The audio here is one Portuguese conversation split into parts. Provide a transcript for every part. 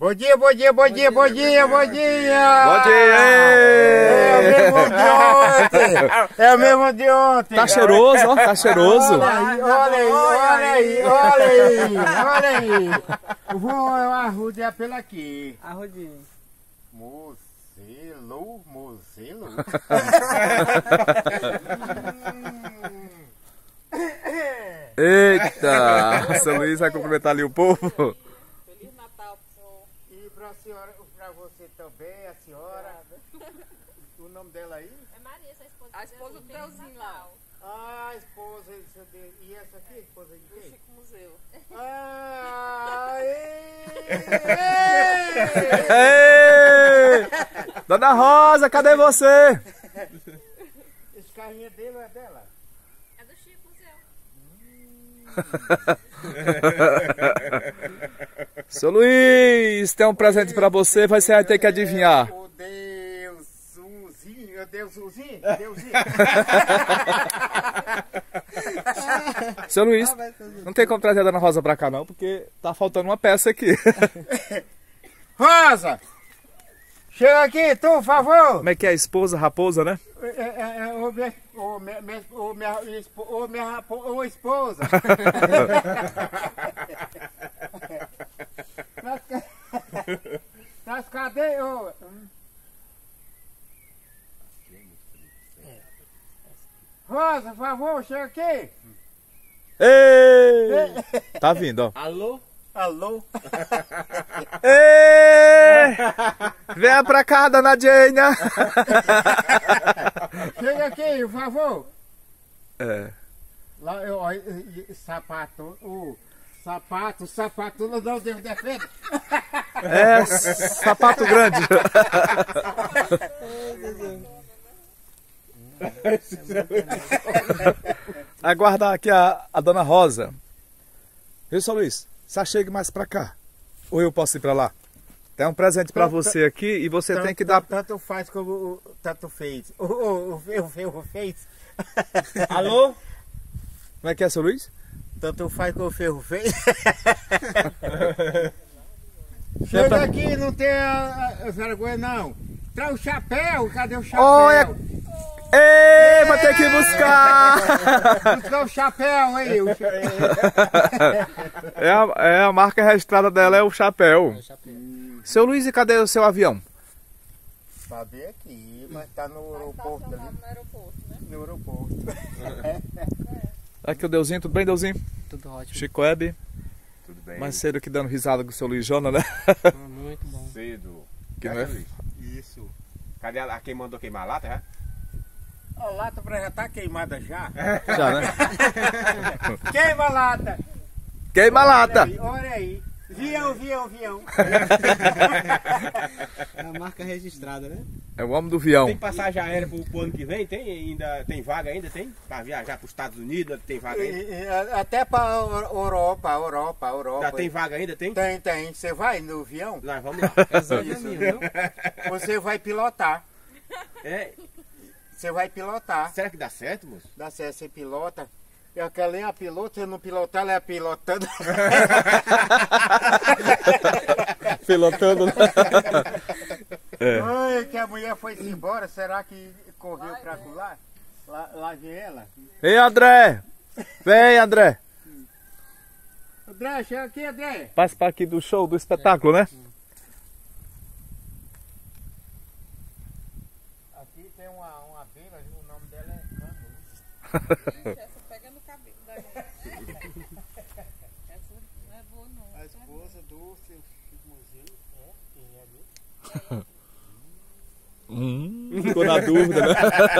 Bom dia, bom dia, bom dia, bom dia, bom dia! Bom dia! É o mesmo de ontem! É o mesmo de ontem! Tá cheiroso, ó, tá cheiroso! Olha aí, olha aí, olha aí, olha aí! Vou arrodear pela aqui. Arrodinho. Mozelo, mozelo? Eita! O seu Luiz vai cumprimentar ali o povo. Feliz Natal pro senhor. E pra senhora, pra você também, a senhora. O nome dela aí? É Maria, essa esposa. A esposa do Deusinho lá. Ah, a esposa. E essa aqui, a esposa de Do quem? Chico Museu. Ah, Ei! Dona Rosa, cadê você? esse carrinho é dele ou é dela? É do Chico Museu. Seu Luiz, tem um presente pra você, você vai ter que adivinhar. O Deusinho, Deusinho. Seu Luiz, não tem como trazer a Dona Rosa pra cá não, porque tá faltando uma peça aqui. Rosa! Chega aqui, tu, por favor! Como é que é a esposa, raposa, né? Ô esposa! Nas cadeias, Rosa, por favor, chega aqui! Ei! Tá vindo, ó. Alô? Alô? Ei! Venha pra cá, Dona Jane! Chega aqui, por favor! É. Lá, sapato, sapato, não Deus defenda! É, sapato grande. Aguardar aqui a Dona Rosa. Viu, seu Luiz? Você chegue mais pra cá. Ou eu posso ir pra lá? Tem um presente pra você aqui e você tem que dar... Tanto faz como tanto fez. O fez. Alô? Como é que é, seu Luiz? Tanto faz como o ferro fez. Chega aqui, não tem vergonha não. Traz o chapéu, cadê o chapéu? Olha! Ei, vai ter que buscar! Buscar o chapéu aí. É a marca registrada dela, é o chapéu. Seu Luiz, e cadê o seu avião? Tá bem aqui, mas tá no aeroporto ali. No aeroporto, né? No aeroporto. Aqui o Deusinho, tudo bem, Deusinho? Tudo ótimo. Chico Web, Tudo bem? mais cedo aqui dando risada com o seu Luiz Jona, né? Muito bom. Cedo. Que não é? Isso. Cadê quem mandou queimar a lata, já? A lata já tá queimada já. Já, né? Queima a lata. Queima a lata! Olha aí. Vião. É a marca registrada, né? É o homem do vião. Tem passagem aérea pro ano que vem? Tem vaga ainda? Tem? Pra viajar pros Estados Unidos? Tem vaga ainda? Até pra Europa. Já tem vaga ainda? Tem? Tem. Você vai no avião? Nós vamos lá. Exatamente, viu? Você vai pilotar. É, Você vai pilotar. será que dá certo, moço? Dá certo, você pilota. E aquela é a pilota, se não pilotar, ela é pilotando. Pilotando, né? É. Ai, que a mulher foi embora, será que correu pra lá? Lá vem ela. Ei, André! Vem, André! André, chega aqui, André. Participa aqui do show, do espetáculo, né? Aqui tem uma abelha, o nome dela é Cano. Essa pega no cabelo da gente. Essa não é boa, não. A esposa do seu Chico Museu. Quem é ali? Ficou na dúvida, né?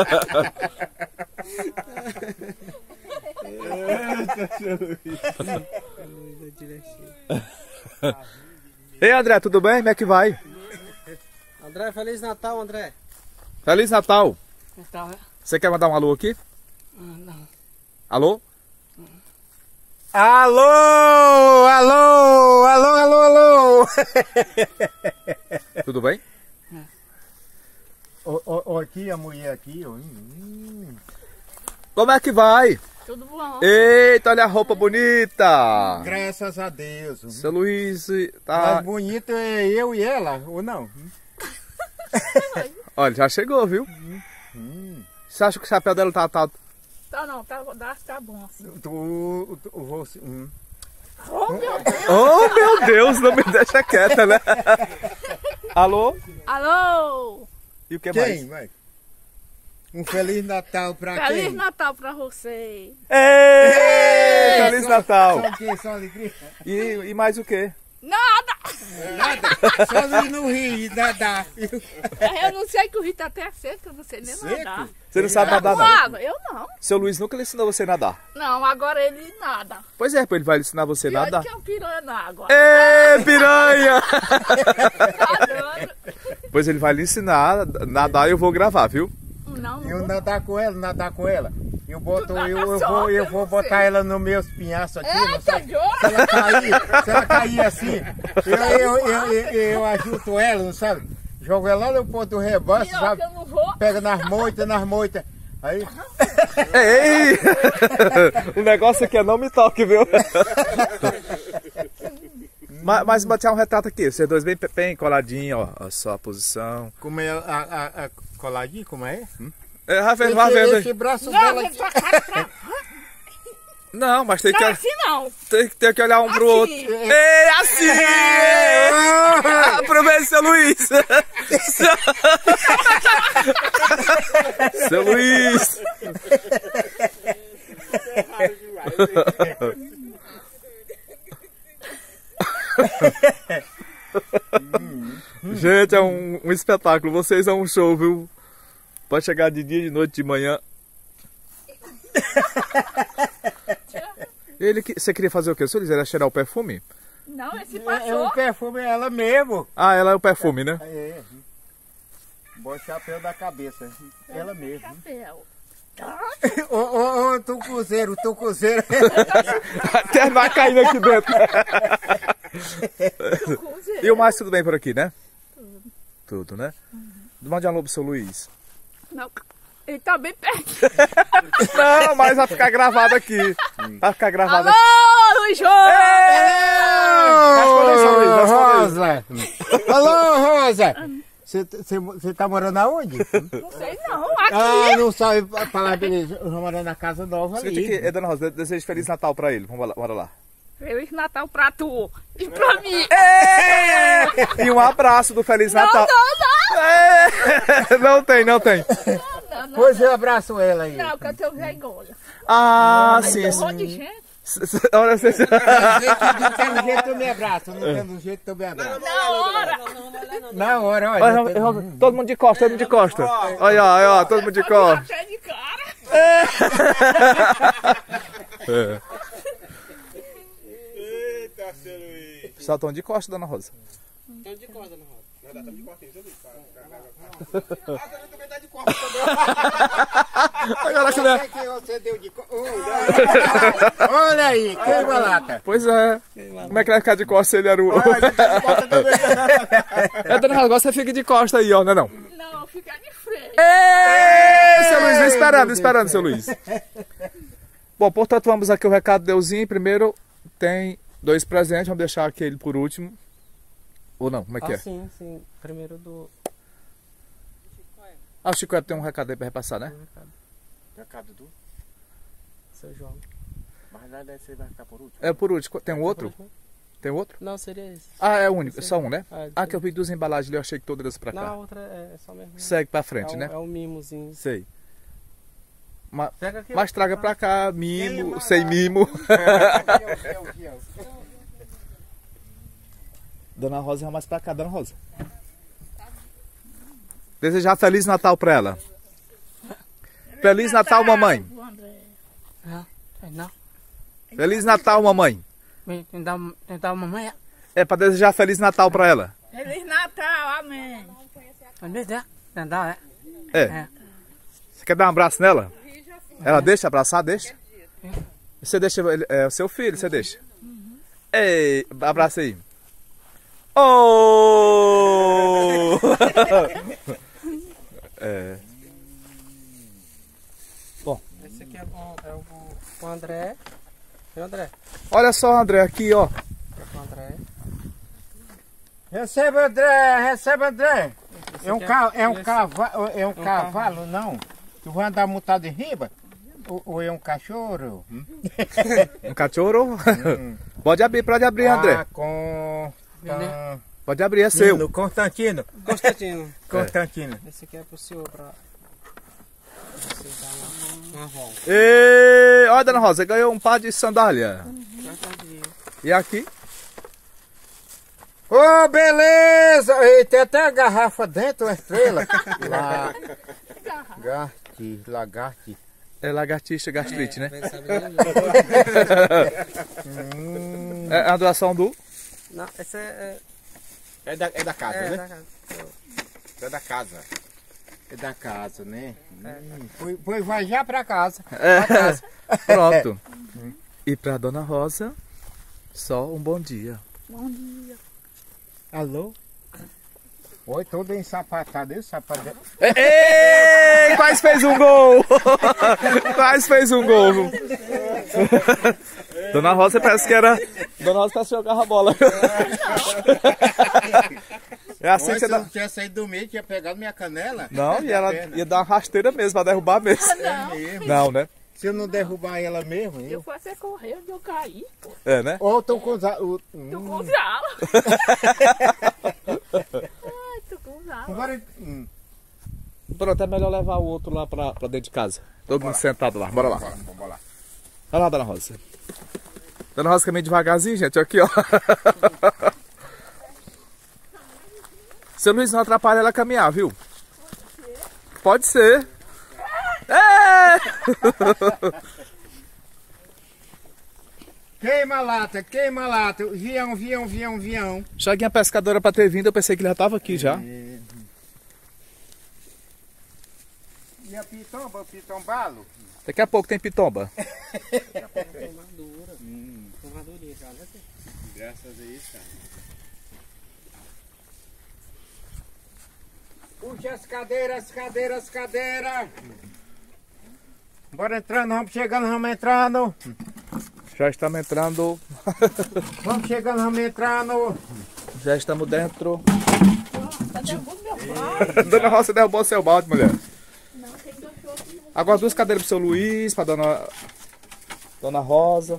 Ei, André, tudo bem? Como é que vai? André, Feliz Natal, André. Feliz Natal! Natal, né? Você quer mandar um alô aqui? Não. Alô? Alô! Tudo bem? Ó, aqui, a mulher aqui, ó. Como é que vai? Tudo bom? Eita, olha a roupa bonita. Graças a Deus. Seu Luiz Mais tá... bonito é eu e ela, ou não? Olha, já chegou, viu? Você acha que o chapéu dela tá... Tá não, tá bom assim. Você, Oh, meu Deus! Oh, meu Deus, não me deixa quieta, né? Alô? Alô! E o que quem, mais? vai? Um Feliz Natal pra Feliz quem? Natal pra você! Ei, Feliz Natal! Só o quê? Só alegria? E mais o quê? Nada! Só ali no rio, nadar. Eu não sei que o rio tá até seco, eu não sei nem nadar. Você não sabe nadar, Com não? água? Eu não. Seu Luiz nunca lhe ensinou você a nadar. Não, agora ele nada. Pois é, pô, ele vai lhe ensinar você a Pior nadar. que é um piranha na água. Ê, piranha! Nadando. Pois ele vai lhe ensinar a nadar e eu vou gravar, viu? Não, não. Eu nadar com ela. Eu boto, Tu nada eu só, vou eu não botar sei. ela nos meus pinhaços aqui, não Eita, sabe? João! Se ela cair assim, eu ajudo ela, não sabe? Jogo ela lá no ponto do rebanho, Pior sabe? que eu não vou. Pega nas moitas. Aí, Ei! O negócio aqui é não me toque, viu? Mas bater um retrato aqui, vocês dois bem coladinhos, ó. A sua posição. como é a coladinha, como é? É, vai vendo aí. Esse braço Não, dela vem aqui. tua cara pra... Não, mas tem Não que, é assim não. tem que olhar um pro outro. Assim. Ei, assim! Aproveita, seu Luiz! Seu Luiz! Gente, é um espetáculo. Vocês é um show, viu? Pode chegar de dia, de noite, de manhã. Você queria fazer o quê? Seu Luiz, era cheirar o perfume? Não, esse É passou. o perfume, é ela mesmo. Ah, ela é o perfume, né? É. Bom chapéu da cabeça. Ela mesmo. Chapéu. Ô, tucuzeiro. Até vai caindo aqui dentro. Cruzeiro. E o mais tudo bem por aqui, né? Tudo, né? Mande um alô pro seu Luiz. Não, ele tá bem perto. Não, mas vai ficar gravado aqui. Vai ficar gravado Alô, aqui. Luiz João! Responde aí, seu Luiz, responde aí. Rosa! Alô, Rosa! Você tá morando aonde? Não sei não, aqui. Ah, não sabe falar beleza. Eu tô morando na casa nova Seguinte aqui, ali. Dona Rosa, desejo Feliz Natal pra ele. Vamos lá, bora lá. Feliz Natal pra tu e pra mim. E um abraço do Feliz Natal. Não, Não tem. não. Pois eu abraço ela aí. Não, que eu tenho vergonha. Ah, sim. Tem um monte de gente. Olha, você... Tem um jeito eu me abraço, não tem um jeito eu me abraço. Na hora. Na hora, olha. Olha, todo mundo de costa, todo mundo de costa. Olha, ó, todo mundo de costa. Cheio de cara. É. Eita, seu Luiz. Só tão de costa, Dona Rosa. Então de corda na roda. Nós estamos de cortinho, seu Luiz. Ah, você também tá de corte também. Agora que né? Que você deu de Olha aí, queima lata. Pois é. Como é que ele vai ficar de costa se ele era o... É, Dona Rosa, agora você fica de costa aí, ó, não é não? Não, fica de frente. Ei, seu Luiz, vem esperando, seu Luiz. Bom, portanto, vamos aqui o recado deusinho. Primeiro tem 2 presentes, vamos deixar aquele por último. Ou não, como é que é? Sim. Primeiro do... Ah, o Chico tem um recado aí pra repassar, né? Recado do. Seu João. Mas lá deve ser vai ficar por último. É por último. Tem um outro? Tem outro? Não, seria esse. Ah, é o único, só um, né? Ah, Ah, que eu vi 2 embalagens ali, eu achei que todas pra Na cá. outra é só mesmo. Segue pra frente, né? É um mimozinho. Sei. Pega aqui. Mas traga pra cá, mimo, sem mimo. Dona Rosa, mais pra cá, Dona Rosa. Desejar Feliz Natal pra ela. Feliz Natal, mamãe. Não. Feliz Natal, mamãe. Vem tentar uma mamãe. É pra desejar Feliz Natal pra ela. Feliz Natal, amém. Tentar, É. Você quer dar um abraço nela? Ela deixa abraçar? Deixa. Você deixa, é o seu filho, você deixa. Ei, abraça aí. Oh! É. Bom, aqui é o André. E o André? Olha só, André, aqui, ó. O André. Recebe, André, recebe, André. Esse É um, aqui cavalo, não. Tu vai andar montado em riba? Ou é um cachorro? Um cachorro? Pode abrir, André. Ah, com... Pode abrir, é seu. No Constantino. Constantino. Constantino. Esse aqui é pro senhor pra você dar uma volta. E... Olha, Dona Rosa, ganhou um par de sandália. E aqui? Ô, beleza! E tem até a garrafa dentro, uma estrela. Lagarti. É lagartixa, gastrite, né? Sabe nem É a doação do... Não, essa é... É da casa, né? da casa. É da casa. É da casa, né? Pois vai já pra casa. Pronto. E pra Dona Rosa, só um bom dia. Bom dia. Alô? Oi, todo ensapatado, esse sapato. Ei, quase fez um gol! Quase fez um gol! Dona Rosa parece que era... Dona Rosa parece que jogava a bola. É assim que você Se eu dá... não tivesse saído do meio, tinha pegado minha canela. Não, e ela ia dar uma rasteira mesmo, pra derrubar mesmo. Não, né? Se eu não derrubar ela mesmo, Eu fui você correr onde eu caí, pô. É, né? Ou eu tô com os... Tô com os alas. Ai, tô com os alas. Agora... Pronto, é melhor levar o outro lá pra dentro de casa. Todo mundo sentado lá, bora lá. Vamos lá. Vai lá, Dona Rosa. Dona Rosa caminha devagarzinho, gente, aqui, ó. Seu Luiz, não atrapalha ela a caminhar, viu? Pode ser. É! Queima a lata, queima a lata. Vião. Chaguinha pescadora pra ter vindo, eu pensei que ele já tava aqui já. E a pitomba, o pitombalo? Daqui a pouco tem pitomba. Tomadurinha já, né? Graças a isso, cara. Puxa as cadeiras. Bora entrando, vamos entrando. Já estamos entrando. Vamos entrando. Já estamos dentro. Tá derrubando meu pai. Dona Rosa derrubou seu balde, mulher. Não, tem dois outros não. Agora 2 cadeiras pro seu Luiz, pra Dona Rosa.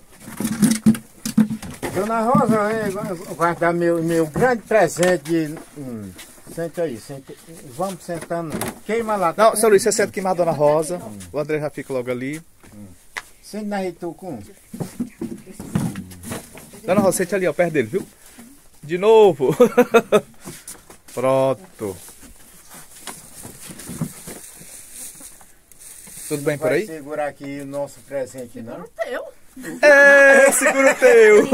Dona Rosa, vai dar meu grande presente. Sente aí. Vamos sentando. Queima lá. Não, seu Luiz, você senta aqui mais Dona Rosa. O André já fica logo ali. Sente na Ritucum. Dona Rosa, sente ali, ó, perto dele, viu? De novo. Pronto. Tudo bem por aí? Vai segurar aqui o nosso presente, não? Não teu. É, segura o teu.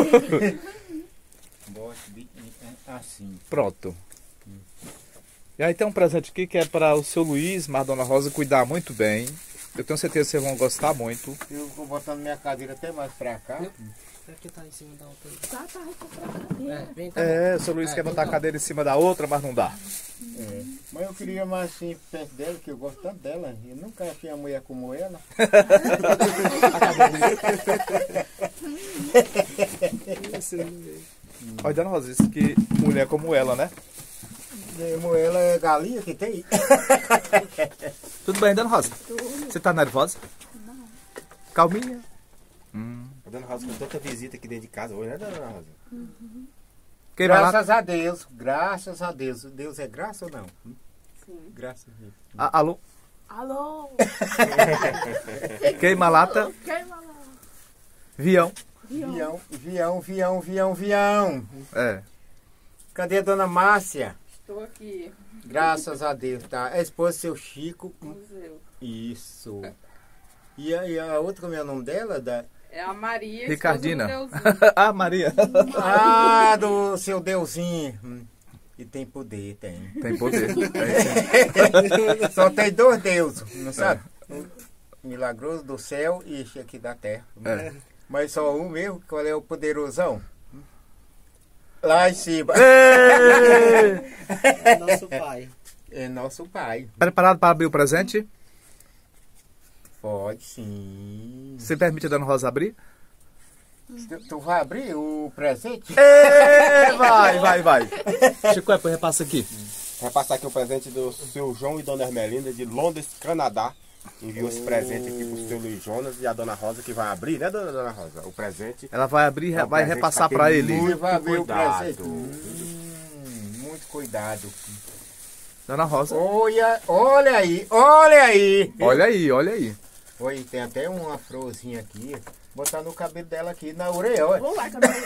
Assim. Pronto. E aí tem um presente aqui que é para o seu Luiz, mas a Dona Rosa cuidar muito bem. Eu tenho certeza que vocês vão gostar muito. Eu vou botando minha cadeira até mais pra cá. Aqui tá em cima da outra. Tá recuperando. Vem, tá É, o seu Luiz quer botar a cadeira em cima da outra, mas não dá. Mas eu queria mais assim perto dela, que eu gosto tanto dela. Eu nunca achei uma mulher como ela. Olha, Dona Rosa, isso que mulher como ela, né? Como ela é galinha que tem. Tudo bem, Dona Rosa? Você tá nervosa? Não. Calminha? A Dona Rosa com tanta visita aqui dentro de casa hoje, né, Dona Rosa? Queima lá. Graças a Deus. Deus é graça ou não? Sim. Graças a Deus. Alô? Alô? Queima lata. Queima lá. Vião. Vião. É. Cadê a Dona Márcia? Estou aqui. Graças a Deus, tá? A esposa do seu Chico. Museu. Isso. E a outra, como é o nome dela? É a Maria. Ricardina. esposa do Deusinho. Ah, Maria. Ah, do seu Deusinho. E tem poder, tem. Tem poder. Tem, sim. Só tem 2 deuses, não sabe? Milagroso do céu e este aqui da terra. É. Mas só um mesmo, qual é o poderosão? Lá em cima. É nosso pai. É nosso pai. Preparado para abrir o presente? Pode sim. Você permite a Dona Rosa abrir? Tu vai abrir o presente? Vai. Chico, depois repassa aqui. Vai passar aqui o presente do seu João e Dona Ermelinda de Londres, Canadá. Enviou esse presente aqui pro seu Luiz Jonas e a Dona Rosa que vai abrir, né, Dona Rosa? O presente. Ela vai abrir, É um vai presente repassar pra pra quem ele. muito Vai abrir o cuidado. presente. Muito cuidado. Dona Rosa. Olha aí. Olha aí. Oi, tem até uma florzinha aqui. Botar no cabelo dela aqui, na orelha, olha. Vou lá, que eu não...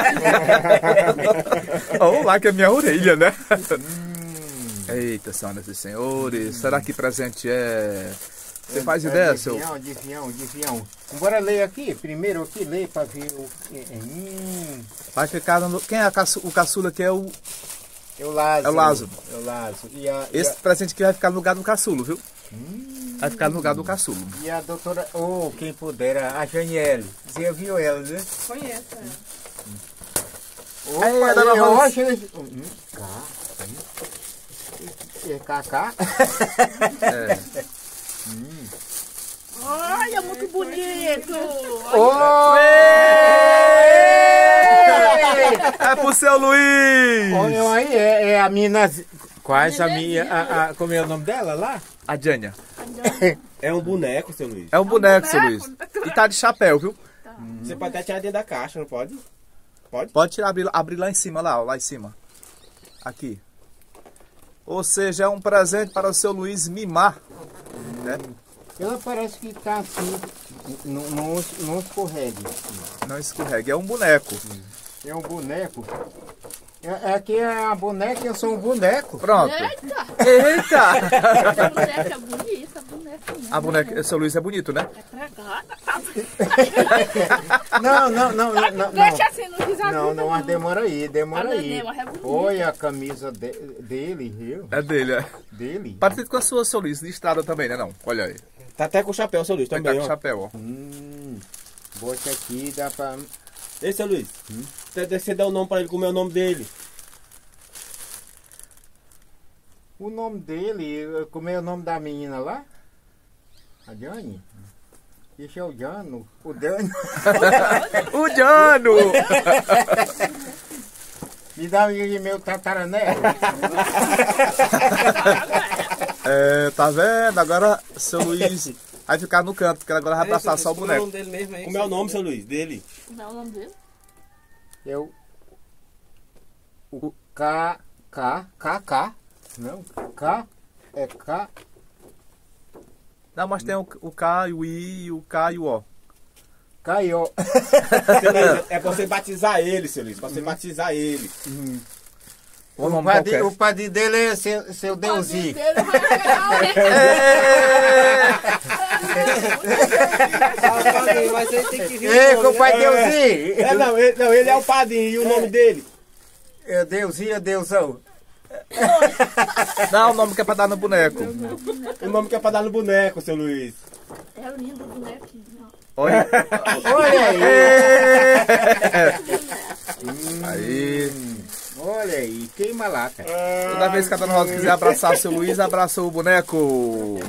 Olha lá que é minha orelha, né? Eita, senhoras e senhores, será que presente é... Você faz ideia, seu... Adivinhão. Bora ler aqui, primeiro aqui, lê pra ver o... Vai ficar no... Quem é o caçula que é o... É o Lázaro. É o Lázaro. É o Lázaro. Esse presente aqui vai ficar no lugar do caçulo, viu? Vai ficar no lugar do caçulo. E a doutora, quem pudera, a Janiele. Você viu ela, né? Conheço ela. Aí, a dona eu Rosa. acho... É Cacá? Olha, muito bonito. É pro seu Luiz! Olha aí, é a mina... Quase a minha... Como é o nome dela lá? A Jânia. É um boneco, seu Luiz. É um boneco, seu Luiz. E tá de chapéu, viu? Você pode até tirar dentro da caixa, não pode? Pode tirar, abrir lá em cima, lá em cima. Aqui. Ou seja, é um presente para o seu Luiz mimar. Né? Ela parece que tá assim, não escorregue. Não escorrega, é um boneco. É um boneco. Aqui é a boneca, eu sou um boneco. Pronto. Eita, Eita! a boneca é bonita, a boneca. A boneca, seu Luiz é bonito, né? Não. Deixa assim, não precisa Não, mas demora aí. Neném, mas é bonito. Olha a camisa dele, viu? É dele, é. Dele. Parecido com a sua, seu Luiz, listrada também, né? Não, olha aí. Tá até com o chapéu, seu Luiz, Tá também, com ó. chapéu, ó. Bote aqui, dá pra... Ei, seu Luiz, você dá o nome pra ele, como é o nome dele? O nome dele, como é o nome da menina lá? A Jane? Esse é o Jano. O Dano. O Jano! Me dá meu tataranelo. É, tá vendo? Agora, seu Luiz vai ficar no canto, porque agora vai abraçar só o Como é o boneco. nome dele mesmo aí? Como é o nome, seu Luiz, dele? Como é o nome dele? É o K. Não, K. É K. Não, mas tem o K, o I, o K e o O. Caió. Seu Luiz, é pra você batizar ele, seu Luiz, pra você batizar ele. O nome qualquer. O padrinho dele é seu Deusinho. Dele vai pegar, né? Mas aí tem que vir. Ei, compadre Deusinho. Não, ele é o padrinho, e o nome dele? É Deusinho, é Deusão. Não, o nome que é pra dar no boneco. O nome que é pra dar no boneco, seu Luiz. É lindo o bonequinho. Olha. Olha aí. Aí. Olha aí, queima lata. Toda vez que a Dona Rosa quiser abraçar o seu Luiz, abraça o boneco.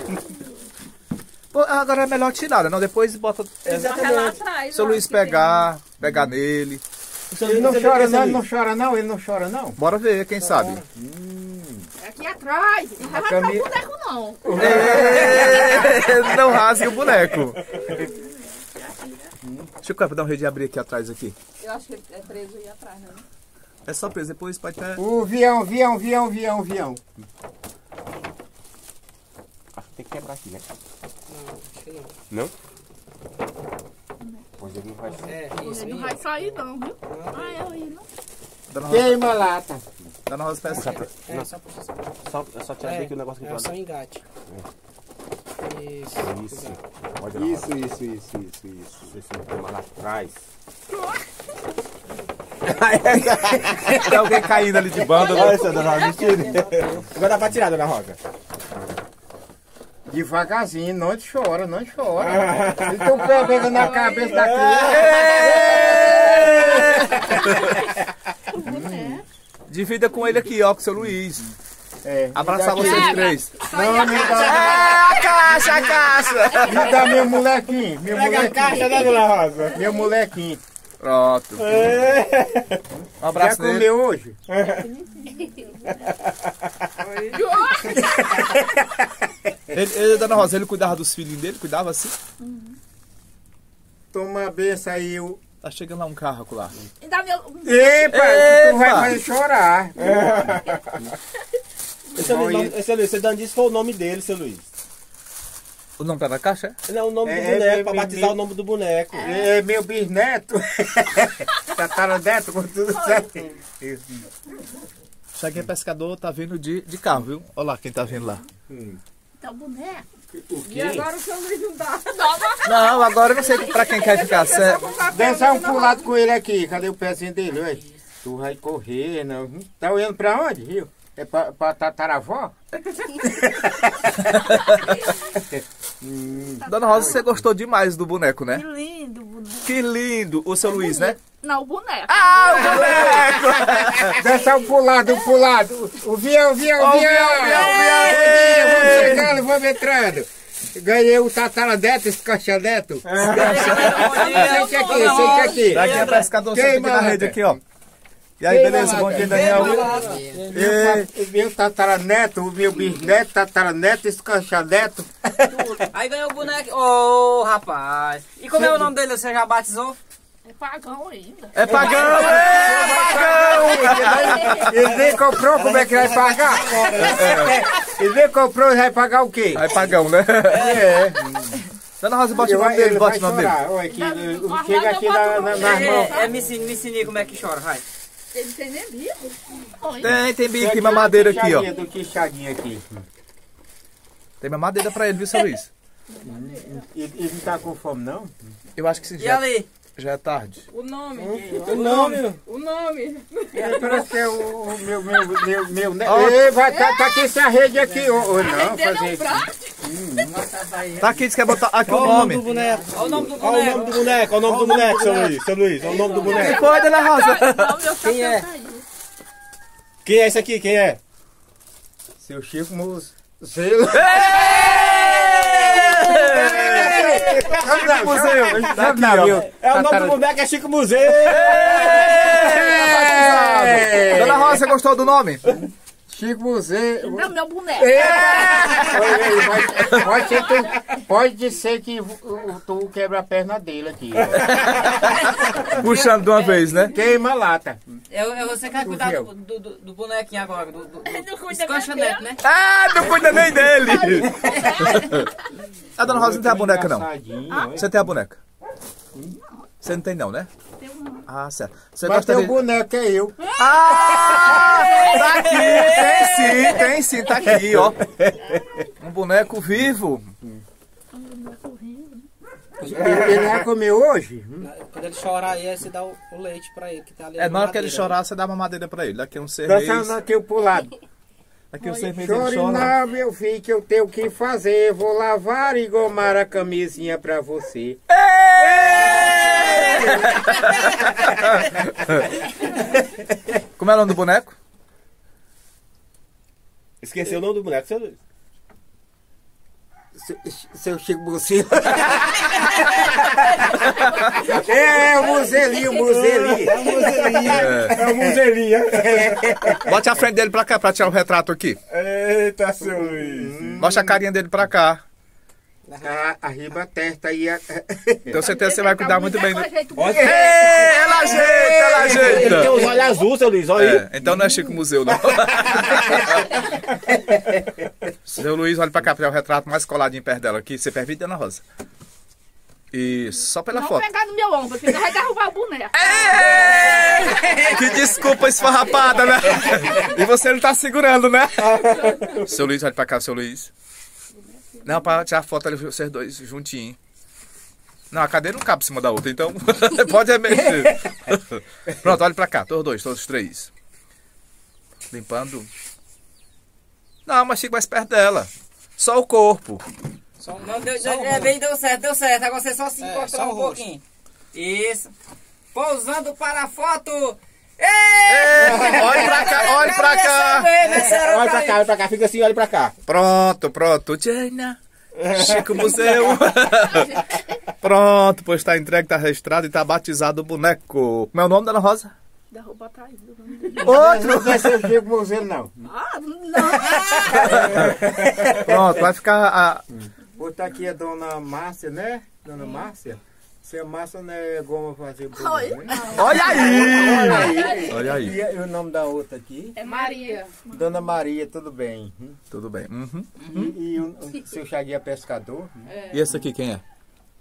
Pô, agora é melhor tirar, né? Não, depois bota. Vai lá atrás. Seu ó, Luiz que tem pegar nele. Ele não chora não, ele não chora não. Bora ver, quem sabe. É aqui atrás. Não vai matar o boneco, não. Não rasgue o boneco. Chico, dá um jeito de abrir aqui atrás aqui. Eu acho que ele é preso aí atrás, né? É só preso, depois pode ter... O vião. Acho que tem que quebrar aqui, né? Não, acho que não. Não? Pois ele não vai... Isso Ele não aí. vai sair, não, viu? Ah, eu aí, não. Dona Rosa, Queima lata. Dona Rosa peça. É, só puxa assim. Só tirar daqui o negócio que É pode. só engate. Isso. Isso. Pode lá. Isso. Esse tema lá atrás. Tem alguém caindo ali de banda. Olha essa, Dona Rosa, agora dá pra tirar, Dona Rosa. Devagarzinho, não chora. Então o pé pega na cabeça da criança. Divida com ele aqui, ó, com o seu Luiz. Abraçar me dá vocês aqui. três. Não, me É, dá, a caixa, a caixa. me dá meu molequinho. Meu Pega a caixa, né, molequinho. dona Rosa? Meu molequinho. Pronto. Um Já abraço nele. comeu hoje? Ele, dona Rosa, ele cuidava dos filhinhos dele? Cuidava assim? Toma a benção aí. Tá chegando lá um carro lá. E dá meu. Epa, tu vai Epa. fazer chorar. Seu Luiz, você dando isso foi o nome dele, seu Luiz. O nome tá na caixa? Não, o nome do É, boneco, é, pra é, batizar é. o nome do boneco. É meu bisneto. Tataraneto, com tudo certo. Cheguei pescador, tá vindo de carro, viu? Olha lá quem tá vindo lá. Tá boneco. E Agora o seu Luiz não dá. Não, agora eu não sei pra quem quer ficar certo. Dançar um pulado com ele aqui. Cadê o pezinho dele? Ué? Tu vai correr, não. Tá olhando pra onde, viu? É pra tataravó? Dona Rosa, você gostou demais do boneco, Que né? lindo, boneco. Que lindo. O seu Luiz, né? Não, o boneco. Ah, o boneco! Dançar um pulado, um pulado. O vião, o vião, o vião. Vamos chegando, vamos entrando. Ganhei o tataraneto, esse caixaneto. Sente aqui, sente aqui. Daqui é pescador, você Queima, aqui na rede aqui, ó. E aí, beleza? Bom dia, Daniel. O meu tataraneto, o meu bisneto, tataraneto, esse caixaneto. Aí ganhou o boneco. Ô, rapaz. E como é o nome dele? Você já batizou? É pagão ainda. É pagão! É Ele nem comprou, como é que vai pagar? Ele nem comprou, vai pagar o quê? pagão! É pagão, né? É. Dona Rosa, bote o nome dele, bote o nome dele. Olha aqui, chega aqui nas mãos. Me ensine como é que chora, vai. Ele tem nem bico. Tem bico e mamadeira aqui, ó. Do queixadinho aqui. Tem mamadeira pra ele, viu, seu Luiz? Ele não tá com fome, não? Eu acho que sim, E ali? já é tarde. O nome. O nome? O nome. Parece que é o meu né? Ei, vai, tá aqui essa rede aqui, ou não, Dele é fazer um prato. Tá aqui, diz que quer botar aqui o Olha o nome nome. do boneco. Olha o nome do Olha o nome do boneco, olha o nome do boneco, seu Luiz. Seu Luiz, olha o nome do Quem boneco. foi, Dona Rosa? Não, meu Quem é? Quem é esse aqui? Quem é? Seu Chico Museu. É o nome do boneco, é Chico Museu. Dona Rosa, você gostou do nome? Chico Museu. Não, meu boneco. Pode ser que tu quebra a perna dele aqui. Puxando de uma vez, né? Queima a lata. Você quer cuidar viu? do bonequinho agora, do Não cuida escanchaneto, né? Ah, não cuida nem dele! A Dona Rosa não tem a boneca, não. Você tem a boneca? Você não tem, não, né? Ah, certo. Você Mas gosta tem o de... boneco, é eu. Ah! Tá aqui, tem sim, tá aqui, ó. Um boneco vivo. Ele vai comer hoje? Quando ele chorar aí, você dá o leite pra ele, que tá ali. É, na hora que ele chorar, você dá uma madeira pra ele. Daqui a uns 6 meses. Dançando aqui pro lado. Daqui a uns 6 meses ele Chore chora. não, meu filho, que eu tenho o que fazer. Vou lavar e gomar a camisinha pra você. Como é o nome do boneco? Esqueceu o nome do boneco, seu Luiz. Seu Chico Museu. É o Muselinho, o Muselinho. É o Muselinha. Bote a frente dele pra cá, pra tirar o retrato aqui. Eita, seu Luiz. Mostra a carinha dele pra cá. Arriba a testa aí. Tenho certeza que você vai cuidar muito bem. Olha, Ela ajeita, ela Ele tem ajeita. os olhos azuis, seu Luiz, olha aí. É, então não é Chico Museu, não. Seu Luiz, olha pra cá, pra tirar o retrato mais coladinho perto dela aqui. Você permite, Dona Rosa? Isso, só pela Não foto. pegar no meu ombro, senão vai derrubar o boneco. Que desculpa esfarrapada, né? E você não tá segurando, né? Seu Luiz, olha pra cá, seu Luiz. Não, pra tirar foto ali, vocês dois juntinhos. Não, a cadeira não cabe em cima da outra, então pode mexer. Pronto, olha pra cá, todos os três. Limpando. Não, mas fica mais perto dela. Só o corpo. Não, deu certo. Agora você só se encostar um pouquinho. Isso. Pousando para a foto. Olha pra cá, olha pra cá. Olha pra cá, fica assim, olha pra cá. Pronto. Jana. Chico Museu. Pronto, pois tá entregue, tá registrado e tá batizado o boneco. Como é o nome, dona Rosa? Da roupa tá aí. Outro. Não vai ser o Chico Museu, não. Ah, não. Pronto, vai ficar a... Botar aqui a dona Márcia, né? Dona Márcia. Se a Márcia não é goma fazer bolo, Oi. né? Olha aí! Olha aí. E o nome da outra aqui? É Maria. Dona Maria, tudo bem. Tudo bem. Uhum. E o seu Chaguinha pescador? E esse aqui quem é?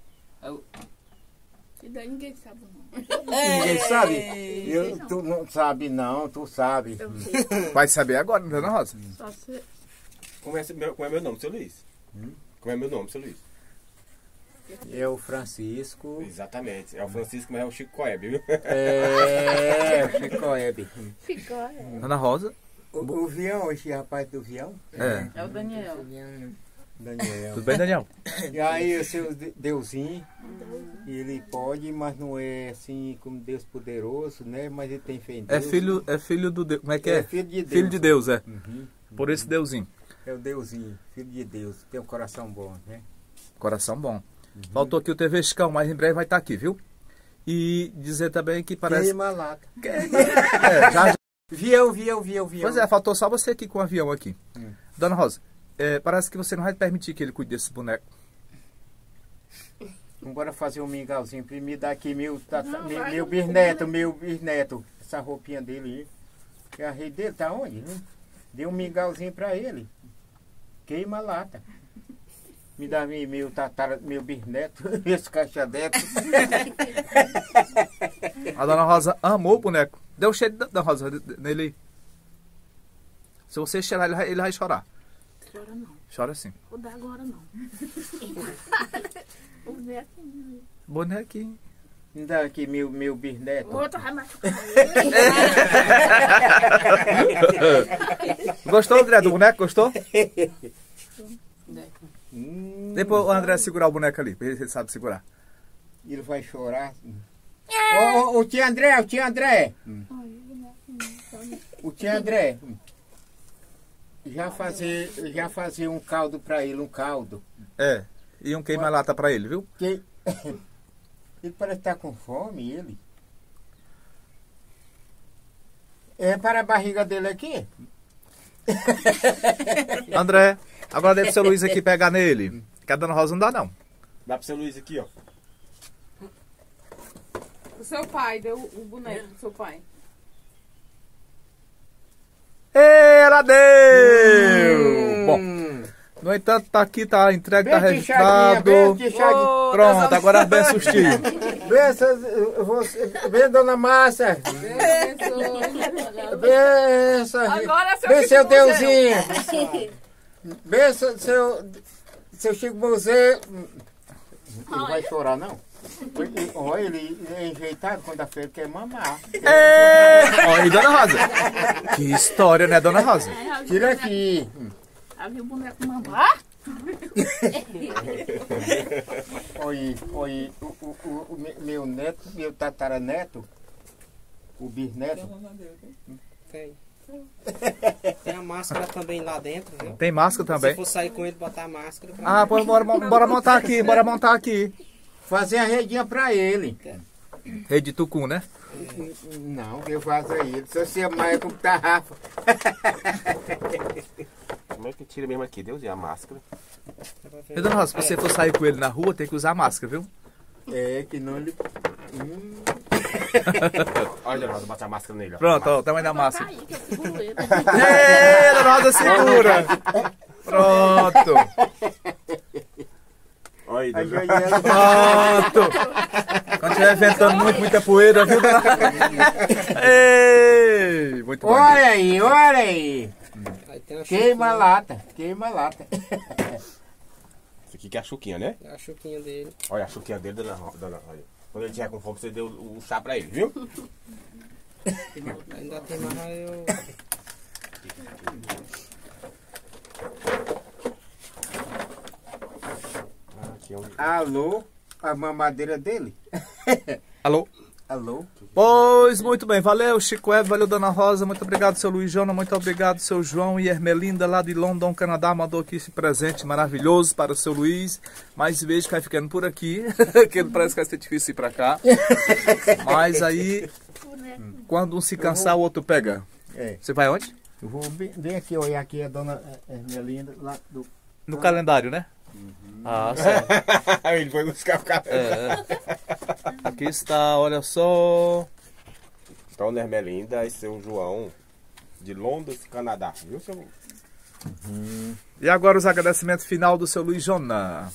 E daí ninguém sabe não. Ninguém sabe? Tu não sabe não, tu sabe. Eu sei. Vai saber agora, dona Rosa. Só se... Como é meu nome, seu Luiz? Como é meu nome, seu Luiz? É o Francisco. Exatamente. É o Francisco, mas é o Chico Coeb, viu? É, o Chico Coeb. Ficou, Dona Rosa? O Vião, esse rapaz do Vião? É. É o Daniel. Daniel. Tudo bem, Daniel? E aí o seu Deusinho, ele pode, mas não é assim como Deus poderoso, né? Mas ele tem fé em Deus. É filho do Deus. Como é que é? É filho de Deus. Filho de Deus, é. Uhum. Por esse Deusinho. É o Deusinho, filho de Deus. Tem um coração bom, né? Coração bom. Faltou aqui o TV Chicão, mas em breve vai estar aqui, viu? E dizer também que parece... Queima lata. É, já... Vião. Pois é, faltou só você aqui com o avião aqui. Dona Rosa, parece que você não vai permitir que ele cuide desse boneco. Vamos fazer um mingauzinho pra me dar aqui meu vai, bisneto. Essa roupinha dele aí. A rei dele tá onde? Dê um mingauzinho pra ele. Queima a lata. Me dá meu bisneto, esse caixadeto. A dona Rosa amou o boneco. Deu cheiro da Rosa nele. Se você cheirar, ele vai chorar. Chora não. Chora sim. Vou dar agora não. Vou ver aqui. Bonequinho. Me dá aqui meu bisneto. O outro vai machucar Gostou, André, do boneco? Gostou? Hum, Depois o André segurar o boneco ali, ele sabe segurar. ele vai chorar. O tio André. O tio André. Já fazer um caldo pra ele, um caldo. É, e um queima-lata pra ele, viu? Que... Ele parece estar com fome, ele. É para a barriga dele aqui? André, agora deixa o seu Luiz aqui pegar nele. Que a dona Rosa não dá, não. Dá pro seu Luiz aqui, ó. O seu pai, deu o boneco do seu pai. Ela deu! Bom, no entanto, tá aqui, tá entregue, tá registrado. Pronto, agora bem sustinho. Vem, dona Márcia. Agora Vem, seu Chico Deusinho. Vem, seu Chico Museu. Ele vai chorar, não? Olha, ele é enjeitado quando a feira quer mamar. Olha aí, dona Rosa. Que história, né, dona Rosa? Tira aqui. Havia o boneco mamar. Olha, o meu neto, meu tataraneto, o bisneto. Tem. Tem a máscara também lá dentro, viu? Tem máscara também. Se for sair com ele, botar a máscara. Pra Ah, pois bora montar aqui, bora montar aqui. Fazer a redinha pra ele. Rei de Tucum, né? Não, eu faço aí. Se você amanhã como tarrafa. Como é que tira mesmo aqui? Deus, e a máscara? E, dona Rosa, se você for sair com ele na rua, tem que usar máscara, viu? É, que não ele... Olha, Rosa, bota a máscara nele, ó. Pronto, ó, o tamanho da máscara. Aí que eu seguro ele. Ei, dona Rosa, segura. Pronto. Olha aí, A Deus. joelhada. Pronto. Quando estiver ventando muita poeira, viu, dona? Ei, muito bom. Olha aí. Aí tem a Queima a chuquinha, lata, queima a lata. Isso aqui que é a chuquinha, né? a chuquinha dele. Olha a chuquinha dele, dona olha. Quando ele tiver com fome, você deu o chá pra ele, viu? Ainda tem mais eu. Aqui é um... Alô, a mamadeira dele? Alô? Alô? Pois, muito bem. Valeu, Chico Web, valeu, Dona Rosa. Muito obrigado, seu Luiz Jonas. Muito obrigado, seu João. E Ermelinda, lá de London, Canadá, mandou aqui esse presente maravilhoso para o seu Luiz. Mas vejo que vai ficando por aqui, que parece que vai ser difícil ir para cá. Mas aí, quando um se cansar, o outro pega. É. Você vai onde? Eu vou bem aqui olhar aqui a dona Ermelinda lá do... No calendário, né? Ah, certo. Ele foi buscar o café. É. Aqui está, olha só. Dona Ermelinda e seu João, de Londres, Canadá. Viu, seu? E agora os agradecimentos final do seu Luiz Jonas.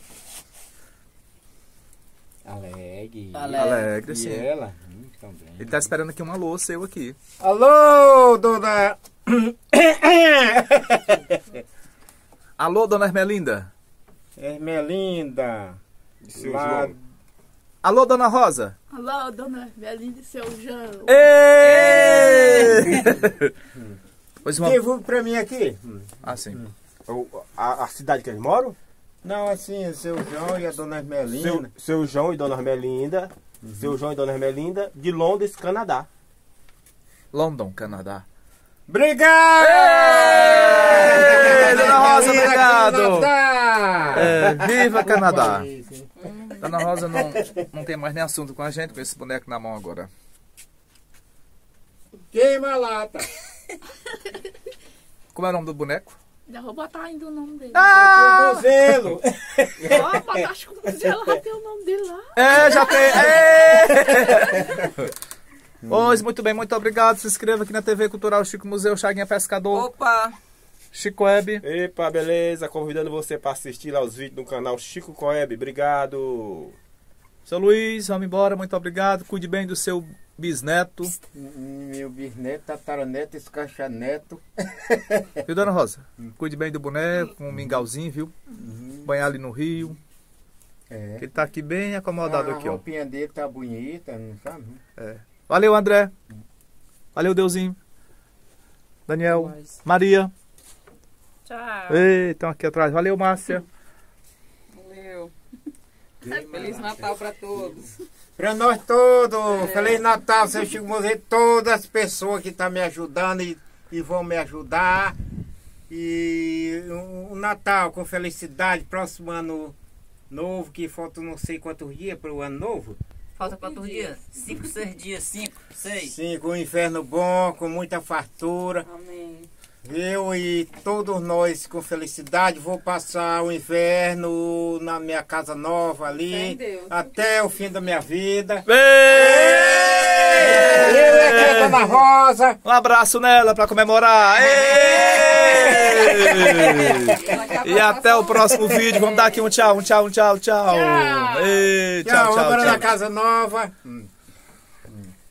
Alegre. Alegre, E sim. ela? Também. Ele tá esperando aqui um alô seu aqui. Alô, dona... Alô, Dona Ermelinda. Ermelinda. De seu Lá- João. Alô, Dona Rosa. Alô, dona Belinda e seu João. Ê! Pois uma... Devolve pra mim aqui? Ah, sim. A cidade que eles moram? Não, assim, seu João e a dona Ermelinda. Seu João e Dona Ermelinda. Seu João e Dona Ermelinda, de Londres, Canadá. London, Canadá. Obrigado! Ê, Dona Rosa, obrigado! Canadá! É, viva Canadá! Dona Rosa não tem mais nem assunto com a gente, com esse boneco na mão agora. Queima a lata. Como é o nome do boneco? Já vou botar ainda o nome dele. Ah! Cozelo. Ó, botar acho que lá tem o nome dele lá. É, já tem! Ê! Pois, muito bem, muito obrigado. Se inscreva aqui na TV Cultural Chico Museu, Chaguinha Pescador, Opa! Chico Web. Epa, beleza. Convidando você para assistir lá os vídeos no canal Chico Coeb. Obrigado. Seu Luiz, vamos embora, muito obrigado. Cuide bem do seu bisneto. Meu bisneto, tataraneto, escachaneto. Viu, Dona Rosa? Cuide bem do boneco, com um mingauzinho, viu? Banhar ali no rio. É. Ele tá aqui bem acomodado A aqui, ó. roupinha dele tá bonita, não sabe? Valeu, André. Valeu, Deusinho. Daniel. Maria. Tchau. Ei, estão aqui atrás. Valeu, Márcia. Valeu. Feliz Natal pra todos. Pra nós todos, Feliz Natal, seu Chico Museu, todas as pessoas que estão me ajudando e vão me ajudar. E um Natal com felicidade, próximo ano novo, que falta não sei quantos dias para o ano novo. Falta quantos dias? 5, 6 dias, 5, 6. Sim, com um inverno bom, com muita fartura. Amém. Eu e todos nós com felicidade, vou passar o inverno na minha casa nova Fé em ali, Deus. até o fim da minha vida. Ei! Eu e aqui a Dona Rosa. Um abraço nela para comemorar. Ei! E até o próximo vídeo. Vamos dar aqui um tchau, um tchau, um tchau, tchau. Ei, tchau, Tchau, tchau, agora na tchau. casa nova.